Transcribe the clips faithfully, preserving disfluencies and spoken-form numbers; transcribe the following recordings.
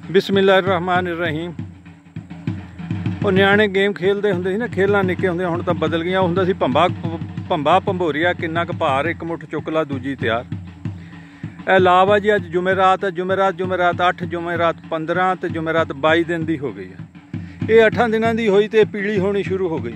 बिस्मिल्लाहिर्रहमानिर्रहीम। ਉਹ ਨਿਆਣੇ ਗੇਮ ਖੇਲਦੇ ਹੁੰਦੇ ਸੀ ਨਾ, ਖੇਲਾਂ ਨਿੱਕੇ ਹੁੰਦੇ, ਹੁਣ ਤਾਂ ਬਦਲ ਗਈਆਂ। ਹੁੰਦਾ ਸੀ ਭੰਬਾ ਭੰਬਾ ਭੰਬੋਰੀਆ, ਕਿੰਨਾ ਕੁ ਭਾਰ, ਇੱਕ ਮੁੱਠ ਚੁੱਕ ਲਾ ਦੂਜੀ ਤਿਆਰ। ਇਹ ਲਾਵਾ ਜੀ ਅੱਜ ਜੁਮੇਰਾਤ ਹੈ, ਜੁਮੇਰਾਤ ਜੁਮੇਰਾਤ ਅੱਠ, ਜੁਮੇਰਾਤ ਪੰਦਰਾਂ ਤੇ ਜੁਮੇਰਾਤ ਬਾਈ ਦਿਨ ਦੀ ਹੋ ਗਈ ਹੈ। ਇਹ ਅੱਠਾਂ ਦਿਨਾਂ ਦੀ ਹੋਈ ਤੇ ਪੀਲੀ ਹੋਣੀ ਸ਼ੁਰੂ ਹੋ ਗਈ।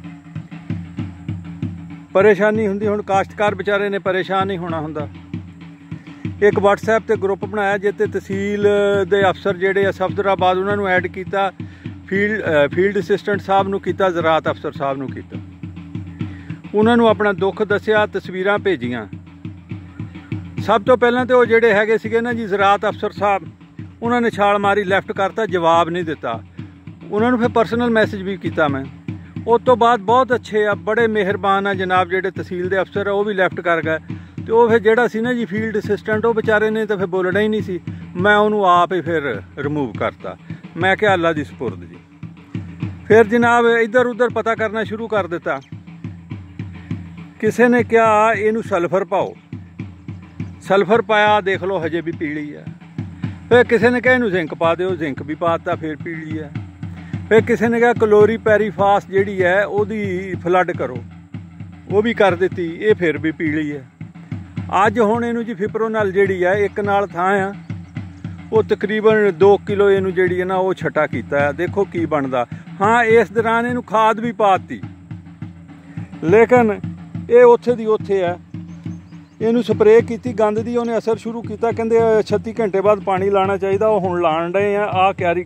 ਪਰੇਸ਼ਾਨੀ ਹੁੰਦੀ, ਹੁਣ ਕਾਸ਼ਤਕਾਰ ਵਿਚਾਰੇ ਨੇ ਪਰੇਸ਼ਾਨ ਨਹੀਂ ਹੋਣਾ ਹੁੰਦਾ। एक WhatsApp ਤੇ ਗਰੁੱਪ ਬਣਾਇਆ ਜਿੱਤੇ ਤਹਿਸੀਲ ਦੇ ਅਫਸਰ ਜਿਹੜੇ ਆ ਸਫਦਰਾਬਾਦ, ਉਹਨਾਂ ਨੂੰ ਐਡ ਕੀਤਾ, ਫੀਲਡ ਫੀਲਡ ਅਸਿਸਟੈਂਟ ਸਾਹਿਬ ਨੂੰ ਕੀਤਾ, ਜ਼ਰਾਤ ਅਫਸਰ ਸਾਹਿਬ ਨੂੰ ਕੀਤਾ। ਉਹਨਾਂ ਨੂੰ ਆਪਣਾ ਦੁੱਖ ਦੱਸਿਆ, ਤਸਵੀਰਾਂ ਭੇਜੀਆਂ। ਸਭ ਤੋਂ ਪਹਿਲਾਂ ਤੇ ਉਹ ਜਿਹੜੇ ਹੈਗੇ ਸੀਗੇ ਨਾ ਜੀ ਜ਼ਰਾਤ ਅਫਸਰ ਸਾਹਿਬ, ਉਹਨਾਂ ਨੇ ਛਾਲ ਮਾਰੀ, ਲੈਫਟ ਕਰਤਾ, ਜਵਾਬ ਨਹੀਂ ਦਿੱਤਾ। ਉਹਨਾਂ ਨੂੰ ਫਿਰ ਪਰਸਨਲ ਮੈਸੇਜ ਵੀ ਕੀਤਾ ਮੈਂ। ਉਸ ਤੋਂ ਬਾਅਦ ਬਹੁਤ ਅੱਛੇ ਆ, ਬੜੇ ਮਿਹਰਬਾਨ ਆ ਜਨਾਬ ਜਿਹੜੇ ਤਹਿਸੀਲ ਦੇ ਅਫਸਰ ਆ, ਉਹ ਵੀ ਲੈਫਟ ਕਰ ਗਏ। ਤੇ ਉਹ ਫਿਰ ਜਿਹੜਾ ਸੀ ਨਾ ਜੀ ਫੀਲਡ ਅਸਿਸਟੈਂਟ, ਉਹ ਵਿਚਾਰੇ ਨੇ ਤਾਂ ਫਿਰ ਬੋਲਣਾ ਹੀ ਨਹੀਂ ਸੀ। ਮੈਂ ਉਹਨੂੰ ਆਪ ਹੀ ਫਿਰ ਰਿਮੂਵ ਕਰਤਾ। ਮੈਂ ਕਿਹਾ ਅੱਲਾ ਦੀ ਸਪੁਰਦ ਜੀ। ਫਿਰ ਜਨਾਬ ਇੱਧਰ ਉੱਧਰ ਪਤਾ ਕਰਨਾ ਸ਼ੁਰੂ ਕਰ ਦਿੱਤਾ। ਕਿਸੇ ਨੇ ਕਿਹਾ ਇਹਨੂੰ ਸਲਫਰ ਪਾਓ, ਸਲਫਰ ਪਾਇਆ, ਦੇਖ ਲਓ ਹਜੇ ਵੀ ਪੀਲੀ ਹੈ। ਫਿਰ ਕਿਸੇ ਨੇ ਕਿਹਾ ਇਹਨੂੰ ਜ਼ਿੰਕ ਪਾ ਦਿਓ, ਜ਼ਿੰਕ ਵੀ ਪਾ ਦਿੱਤਾ, ਫਿਰ ਪੀਲੀ ਹੈ। ਫਿਰ ਕਿਸੇ ਨੇ ਕਿਹਾ ਕਲੋਰੀ ਪੈਰੀਫਾਸ ਜਿਹੜੀ ਹੈ ਉਹਦੀ ਫਲੱਡ ਕਰੋ, ਉਹ ਵੀ ਕਰ ਦਿੱਤੀ, ਇਹ ਫਿਰ ਵੀ ਪੀਲੀ ਹੈ। ਅੱਜ ਹੁਣ ਇਹਨੂੰ ਜੀ ਫਿਪਰੋਨਲ ਜਿਹੜੀ ਹੈ ਇੱਕ ਨਾਲ ਥਾਂ ਆ, ਉਹ ਤਕਰੀਬਨ ਦੋ ਕਿਲੋ ਇਹਨੂੰ ਜਿਹੜੀ ਹੈ ਨਾ ਉਹ ਛਟਾ ਕੀਤਾ ਹੈ। ਦੇਖੋ ਕੀ ਬਣਦਾ। ਹਾਂ, ਇਸ ਦੌਰਾਨ ਇਹਨੂੰ ਖਾਦ ਵੀ ਪਾ ਦਿੱਤੀ, ਲੇਕਿਨ ਇਹ ਉੱਥੇ ਦੀ ਉੱਥੇ ਹੈ। ਇਹਨੂੰ ਸਪਰੇਅ ਕੀਤੀ ਗੰਦ ਦੀ, ਉਹਨੇ ਅਸਰ ਸ਼ੁਰੂ ਕੀਤਾ। ਕਹਿੰਦੇ ਛੱਤੀ ਘੰਟੇ ਬਾਅਦ ਪਾਣੀ ਲਾਉਣਾ ਚਾਹੀਦਾ, ਉਹ ਹੁਣ ਲਾਣ ਡਏ ਆ। ਆਹ ਕਿਆਰੀ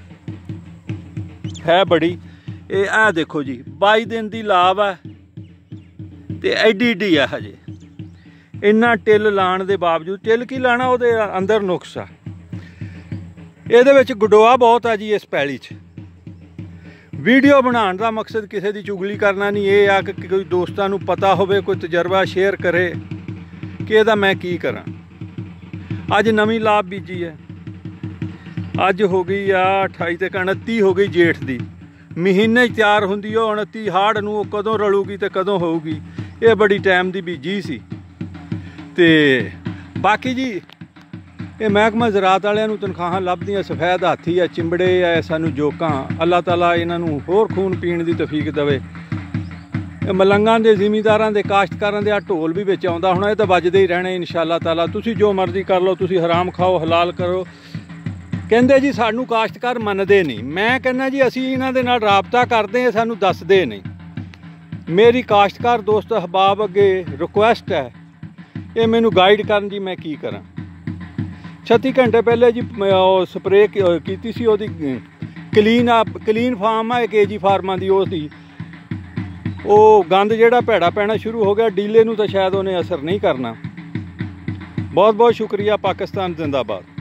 ਹੈ ਬੜੀ, ਇਹ ਆਹ ਦੇਖੋ ਜੀ ਬਾਈ ਦਿਨ ਦੀ ਲਾਭ ਹੈ ਤੇ ਐਡੀ ਐਡੀ ਆ ਹਜੇ। ਇੰਨਾ ਟਿੱਲ ਲਾਣ ਦੇ ਬਾਵਜੂਦ, ਟਿੱਲ ਕੀ ਲਾਣਾ, ਉਹਦੇ ਅੰਦਰ ਨੁਕਸ ਆ। ਇਹਦੇ ਵਿੱਚ ਗਡੋਆ ਬਹੁਤ ਆ ਜੀ ਇਸ ਪੈਲੀ 'ਚ। ਵੀਡੀਓ ਬਣਾਉਣ ਦਾ ਮਕਸਦ ਕਿਸੇ ਦੀ ਚੁਗਲੀ ਕਰਨਾ ਨਹੀਂ, ਇਹ ਆ ਕਿ ਕੋਈ ਦੋਸਤਾਂ ਨੂੰ ਪਤਾ ਹੋਵੇ, ਕੋਈ ਤਜਰਬਾ ਸ਼ੇਅਰ ਕਰੇ ਕਿ ਇਹਦਾ ਮੈਂ ਕੀ ਕਰਾਂ। ਅੱਜ ਨਵੀਂ ਲਾਭ ਬੀਜੀ ਹੈ, ਅੱਜ ਹੋ ਗਈ ਆ ਅਠਾਈ ਤੇ ਉਨੱਤੀ ਹੋ ਗਈ ਜੇਠ ਦੀ। ਮਹੀਨੇ ਤਿਆਰ ਹੁੰਦੀ ਉਹ ਉਨੱਤੀ ਹਾੜ ਨੂੰ, ਉਹ ਕਦੋਂ ਰਲੂਗੀ ਤੇ ਕਦੋਂ ਹੋਊਗੀ। ਇਹ ਬੜੀ ਟਾਈਮ ਦੀ ਬੀਜੀ ਸੀ। ਤੇ ਬਾਕੀ ਜੀ ਇਹ ਮਹਿਕਮਾ ਜ਼ਰਾਤ ਵਾਲਿਆਂ ਨੂੰ ਤਨਖਾਹਾਂ ਲੱਭਦੀਆਂ, ਸਫੈਦ ਹਾਥੀ ਆ, ਚਿੰਬੜੇ ਆ ਸਾਨੂੰ ਜੋਕਾਂ। ਅੱਲਾਹ ਤਾਲਾ ਇਹਨਾਂ ਨੂੰ ਹੋਰ ਖੂਨ ਪੀਣ ਦੀ ਤੌਫੀਕ ਦੇਵੇ। ਇਹ ਮਲੰਗਾਂ ਦੇ ਜ਼ਿਮੀਂਦਾਰਾਂ ਦੇ ਕਾਸ਼ਤਕਾਰਾਂ ਦੇ ਆ ਢੋਲ ਵੀ ਵਿੱਚ ਆਉਂਦਾ ਹੋਣਾ, ਇਹ ਤਾਂ ਵੱਜਦੇ ਹੀ ਰਹਿਣੇ ਇਨਸ਼ਾਅੱਲਾ ਤਾਲਾ। ਤੁਸੀਂ ਜੋ ਮਰਜ਼ੀ ਕਰ ਲਓ, ਤੁਸੀਂ ਹਰਾਮ ਖਾਓ, ਹਲਾਲ ਕਰੋ। ਕਹਿੰਦੇ ਜੀ ਸਾਨੂੰ ਕਾਸ਼ਤਕਾਰ ਮੰਨਦੇ ਨਹੀਂ। ਮੈਂ ਕਹਿੰਦਾ ਜੀ ਅਸੀਂ ਇਹਨਾਂ ਦੇ ਨਾਲ ਰਾਬਤਾ ਕਰਦੇ ਹਾਂ, ਸਾਨੂੰ ਦੱਸਦੇ ਨਹੀਂ। ਮੇਰੀ ਕਾਸ਼ਤਕਾਰ ਦੋਸਤ ਅਹਿਬਾਬ ਅੱਗੇ ਰਿਕੁਐਸਟ ਹੈ, ਇਹ ਮੈਨੂੰ ਗਾਈਡ ਕਰਨ ਜੀ ਮੈਂ ਕੀ ਕਰਾਂ। ਛੱਤੀ ਘੰਟੇ ਪਹਿਲੇ ਜੀ ਉਹ ਸਪਰੇਅ ਕੀਤੀ ਸੀ ਉਹਦੀ, ਕਲੀਨ ਆ ਕਲੀਨ ਫਾਰਮ ਆ ਕੇ ਜੀ ਫਾਰਮਾਂ ਦੀ, ਉਹ ਸੀ। ਉਹ ਗੰਦ ਜਿਹੜਾ ਭੈੜਾ ਪੈਣਾ ਸ਼ੁਰੂ ਹੋ ਗਿਆ। ਡੀਲੇ ਨੂੰ ਤਾਂ ਸ਼ਾਇਦ ਉਹਨੇ ਅਸਰ ਨਹੀਂ ਕਰਨਾ। ਬਹੁਤ ਬਹੁਤ ਸ਼ੁਕਰੀਆ। ਪਾਕਿਸਤਾਨ ਜ਼ਿੰਦਾਬਾਦ।